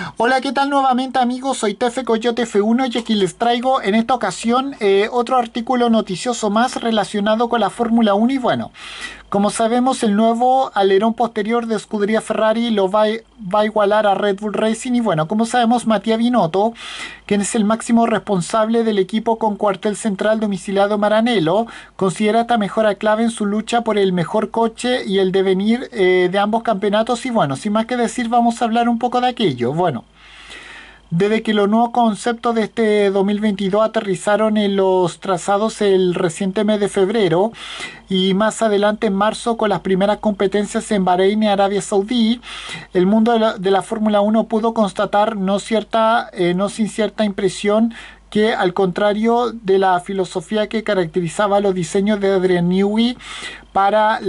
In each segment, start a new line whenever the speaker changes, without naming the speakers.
Hola, ¿qué tal nuevamente amigos? Soy Tefe Coyote F1 y aquí les traigo en esta ocasión otro artículo noticioso más relacionado con la Fórmula 1 y bueno, como sabemos el nuevo alerón posterior de Scuderia Ferrari lo va a igualar a Red Bull Racing y bueno, como sabemos Mattia Binotto, quien es el máximo responsable del equipo con cuartel central domiciliado en Maranello, considera esta mejora clave en su lucha por el mejor coche y el devenir de ambos campeonatos y bueno, sin más que decir vamos a hablar un poco de aquello. Bueno. Desde que los nuevos conceptos de este 2022 aterrizaron en los trazados el reciente mes de febrero y más adelante en marzo con las primeras competencias en Bahrein y Arabia Saudí, el mundo de la Fórmula 1 pudo constatar no sin cierta impresión que al contrario de la filosofía que caracterizaba los diseños de Adrian Newey para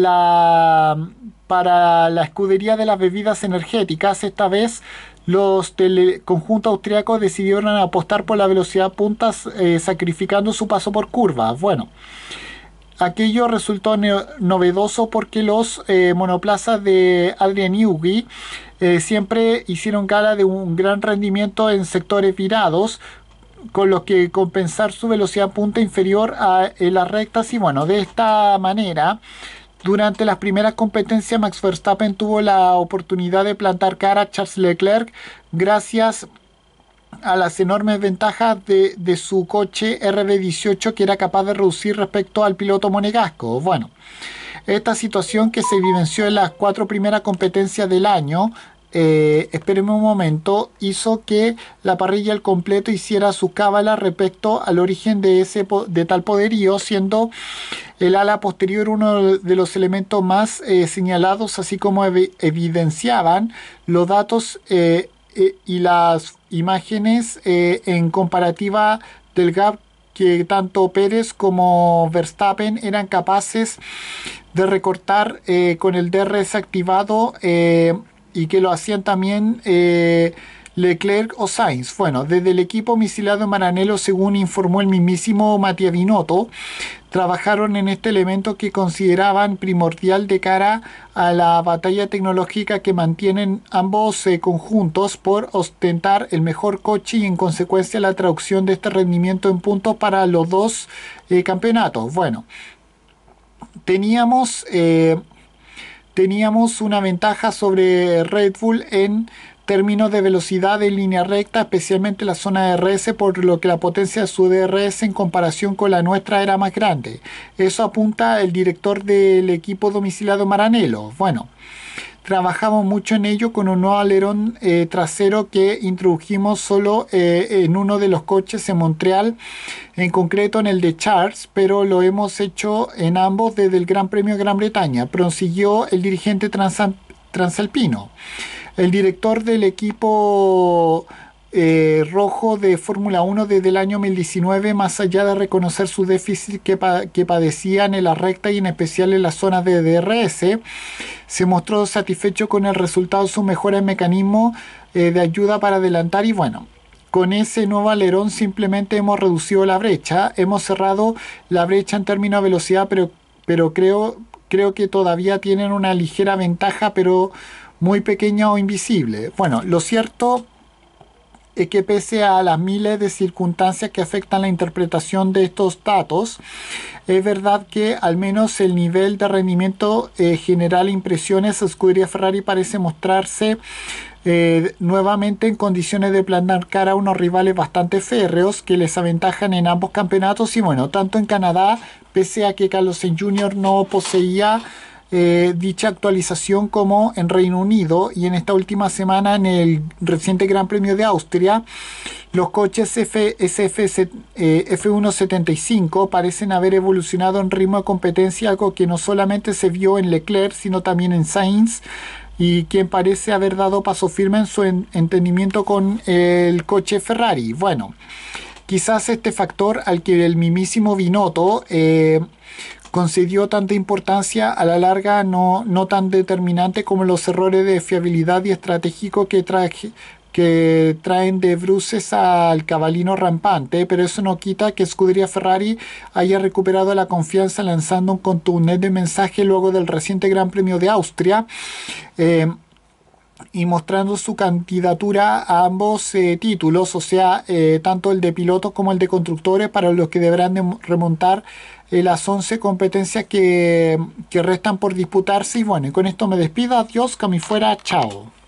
la escudería de las bebidas energéticas, esta vez los del conjunto austriaco decidieron apostar por la velocidad puntas, sacrificando su paso por curvas. Bueno, aquello resultó novedoso porque los monoplazas de Adrian Newey siempre hicieron gala de un gran rendimiento en sectores virados, con lo que compensar su velocidad punta inferior en las rectas y bueno, de esta manera durante las primeras competencias Max Verstappen tuvo la oportunidad de plantar cara a Charles Leclerc gracias a las enormes ventajas de su coche RB18 que era capaz de reducir respecto al piloto monegasco. Bueno, esta situación que se vivenció en las 4 primeras competencias del año, espérenme un momento, hizo que la parrilla al completo hiciera su cábala respecto al origen de tal poderío, siendo el ala posterior uno de los elementos más señalados, así como evidenciaban los datos y las imágenes en comparativa del gap que tanto Pérez como Verstappen eran capaces de recortar con el DRS activado y que lo hacían también Leclerc o Sainz. Bueno, desde el equipo misilado en Maranello, según informó el mismísimo Mattia Binotto, trabajaron en este elemento que consideraban primordial de cara a la batalla tecnológica que mantienen ambos conjuntos por ostentar el mejor coche y en consecuencia la traducción de este rendimiento en puntos para los dos campeonatos. Bueno, teníamos una ventaja sobre Red Bull en términos de velocidad en línea recta, especialmente la zona de DRS, por lo que la potencia de su DRS en comparación con la nuestra era más grande. Eso apunta el director del equipo domiciliado Maranello. Bueno, trabajamos mucho en ello con un nuevo alerón trasero que introdujimos solo en uno de los coches en Montreal, en concreto en el de Charles, pero lo hemos hecho en ambos desde el Gran Premio de Gran Bretaña, prosiguió el dirigente transalpino. El director del equipo rojo de Fórmula 1 desde el año 2019, más allá de reconocer su déficit que padecían en la recta y en especial en las zonas de DRS, se mostró satisfecho con el resultado de su mejora en mecanismo de ayuda para adelantar y bueno, con ese nuevo alerón simplemente hemos reducido la brecha, hemos cerrado la brecha en términos de velocidad, pero creo que todavía tienen una ligera ventaja, pero muy pequeña o invisible. Bueno, lo cierto es que pese a las miles de circunstancias que afectan la interpretación de estos datos, es verdad que al menos el nivel de rendimiento general impresiones a Scuderia Ferrari parece mostrarse nuevamente en condiciones de plantar cara a unos rivales bastante férreos que les aventajan en ambos campeonatos y bueno, tanto en Canadá, pese a que Carlos Sainz Jr. no poseía dicha actualización como en Reino Unido y en esta última semana en el reciente Gran Premio de Austria los coches F1.75 parecen haber evolucionado en ritmo de competencia, algo que no solamente se vio en Leclerc sino también en Sainz, y quien parece haber dado paso firme en su entendimiento con el coche Ferrari. Bueno, quizás este factor al que el mismísimo Binotto concedió tanta importancia a la larga no tan determinante como los errores de fiabilidad y estratégico que traen de bruces al cabalino rampante, pero eso no quita que Scuderia Ferrari haya recuperado la confianza lanzando un contundente mensaje luego del reciente Gran Premio de Austria, y mostrando su candidatura a ambos títulos, o sea, tanto el de pilotos como el de constructores, para los que deberán remontar las 11 competencias que restan por disputarse. Y bueno, y con esto me despido. Adiós, que me fuera, chao.